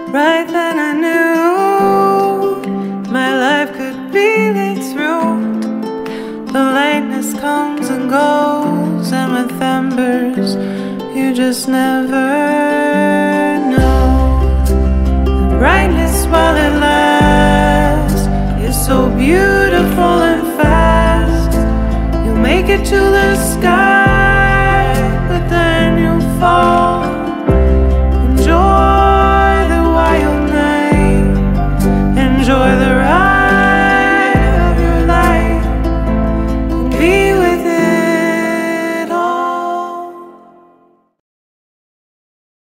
Right then I knew my life could be lit through. The lightness comes and goes, and with embers you just never know. The brightness while it lasts is so beautiful and fast. You make it to the sky